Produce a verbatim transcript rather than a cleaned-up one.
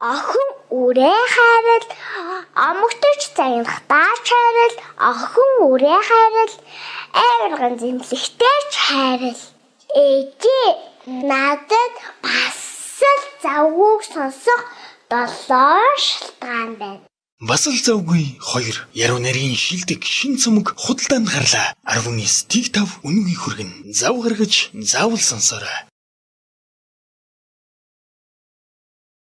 Охин үрээ хайрал, амгтч загнах даач хайрал, охин үрээ хайрал, авирган зэмлэгтэй ч хайрал. Ээжээ надад бас л завгүй сонсох долоо шалтгаан байна. Бас л завгүй хоёр яруу нарийн шилдэг шин цомог худалдаанд гарлаа. арван девять тав үнэгүй хүргэн зав гаргаж заавал сонсоорой.